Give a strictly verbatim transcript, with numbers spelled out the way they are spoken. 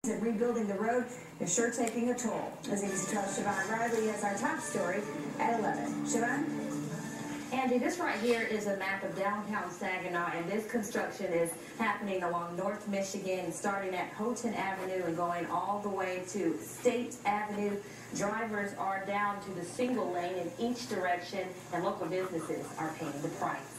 And rebuilding the road is sure taking a toll. As A B C twelve's Siobhan Riley has our top story at eleven. Siobhan? Andy, this right here is a map of downtown Saginaw, and this construction is happening along North Michigan, starting at Houghton Avenue and going all the way to State Avenue. Drivers are down to the single lane in each direction, and local businesses are paying the price.